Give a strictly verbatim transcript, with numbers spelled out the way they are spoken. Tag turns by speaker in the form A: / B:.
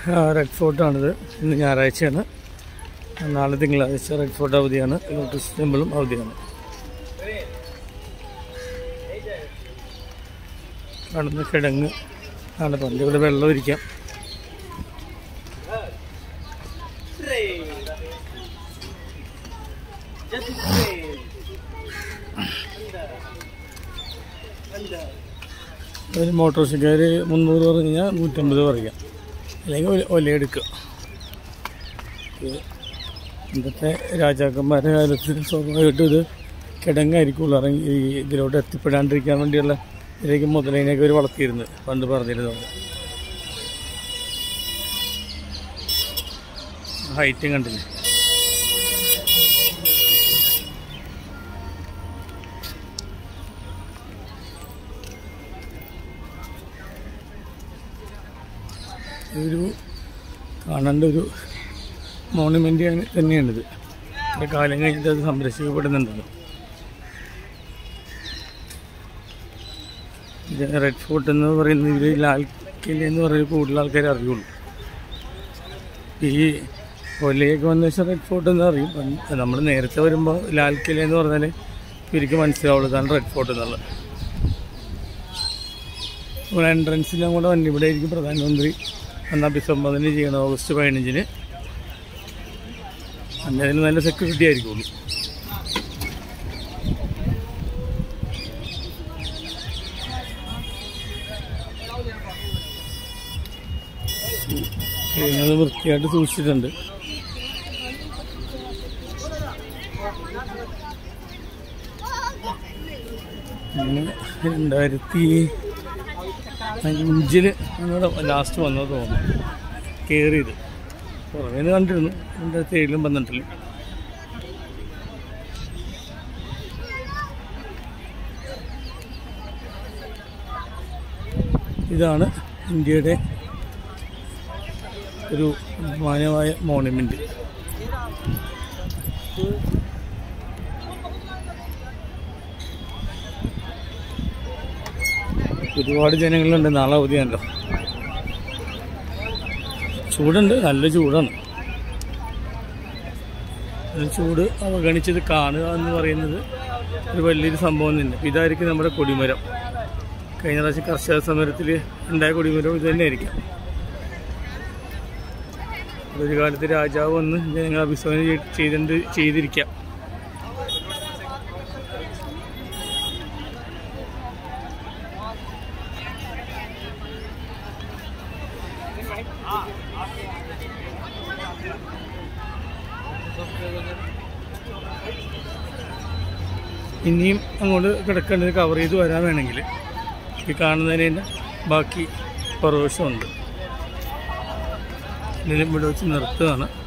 A: Red ഫോർട്ടാണിത്. ഇന്ന് ഞായറാഴ്ചയാണ്, നാളെ തിങ്കളാഴ്ച റെഡ് ഫോർട്ട് അവധിയാണ്, ലോട്ടസ് ടെമ്പിളും അവധിയാണ്. കാണുന്ന കിടങ്ങ് ആണ് പണ്ട്. ഇവിടെ വെള്ളം ഇരിക്കാം. ഒരു മോട്ടോർ മുന്നൂറ് പറഞ്ഞു കഴിഞ്ഞാൽ നൂറ്റമ്പത് പറയാം, അല്ലെങ്കിൽ ഒലയെടുക്കുക. ഇന്നത്തെ രാജാക്കന്മാരുടെ കാലത്ത് സ്വാഭാവികമായിട്ടും ഇത് കിടങ്ങായിരിക്കുള്ളൂ. ഇറങ്ങി ഈ ഇതിലോട്ട് എത്തിപ്പെടാണ്ടിരിക്കാൻ വേണ്ടിയുള്ള ഇതിലേക്ക് മുതലേനെയൊക്കെ അവർ വളർത്തിയിരുന്നത് പണ്ട് പറഞ്ഞിരുന്നത്. ഹൈറ്റും കണ്ടില്ലേ. ഇതൊരു കാണേണ്ട ഒരു മോണുമെൻ്റ് തന്നെയാണിത്. ഇത്ര കാലം കഴിഞ്ഞിട്ട് അത് സംരക്ഷിക്കപ്പെടുന്നുണ്ടല്ലോ. ഇത് റെഡ് ഫോർട്ട് എന്ന് പറയുന്നത് ഇത് ലാൽ കില എന്ന് പറയുന്നത് കൂടുതൽ ആൾക്കാർ അറിയുള്ളൂ. ഈ കൊല്ലയൊക്കെ വന്ന ശേഷം റെഡ് ഫോർട്ട് എന്ന് അറിയും. നമ്മൾ നേരത്തെ വരുമ്പോൾ ലാൽ കില എന്ന് പറഞ്ഞാൽ ഇവർക്ക് മനസ്സിലാവുള്ളൂ ഇതാണ് റെഡ് ഫോർട്ട് എന്നുള്ളത്. ഇവിടെ എൻട്രൻസിലും കൂടെ വണ്ടി ഇവിടെ ആയിരിക്കും പ്രധാനമന്ത്രി അന്ന് അഭിസംബോധന ചെയ്യണം ഓഗസ്റ്റ് പതിനഞ്ചിന്. അന്നേരം നല്ല സെക്യൂരിറ്റി ആയിരിക്കുള്ളൂ. അത് വൃത്തിയായിട്ട് സൂക്ഷിച്ചിട്ടുണ്ട്. രണ്ടായിരത്തി അഞ്ചില് ഞങ്ങളുടെ ലാസ്റ്റ് വന്നത് തോന്നുന്നു കയറിയത്. പുറമേന്ന് കണ്ടിരുന്നു രണ്ടായിരത്തി ഏഴിലും പന്ത്രണ്ടിലും. ഇതാണ് ഇന്ത്യയുടെ ഒരു മാന്യമായ മോണുമെൻ്റ്. ഒരുപാട് ജനങ്ങളുണ്ട്. നാളെ അവധിയാണല്ലോ. ചൂടുണ്ട്, നല്ല ചൂടാണ്. ചൂട് അവഗണിച്ചത് കാണുക എന്ന് പറയുന്നത് ഒരു വലിയൊരു സംഭവം തന്നെ. ഇതായിരിക്കും നമ്മുടെ കൊടിമരം. കഴിഞ്ഞ പ്രാവശ്യം കർഷക സമരത്തിൽ ഉണ്ടായ കൊടിമരം ഇത് തന്നെ ആയിരിക്കാം. ഒരു കാലത്ത് രാജാവ് വന്ന് ജനങ്ങൾ അഭിസംബോധന ചെയ്തിട്ടുണ്ട് ചെയ്തിരിക്കാം. ഇനിയും അങ്ങോട്ട് കിടക്കേണ്ടത് കവർ ചെയ്ത് വരാൻ വേണമെങ്കിൽ ഈ കാണുന്നതിന് തന്നെ ബാക്കി പ്രവേശമുണ്ട്. ഇതിലും ഇവിടെ വെച്ച് നിർത്തുകയാണ്.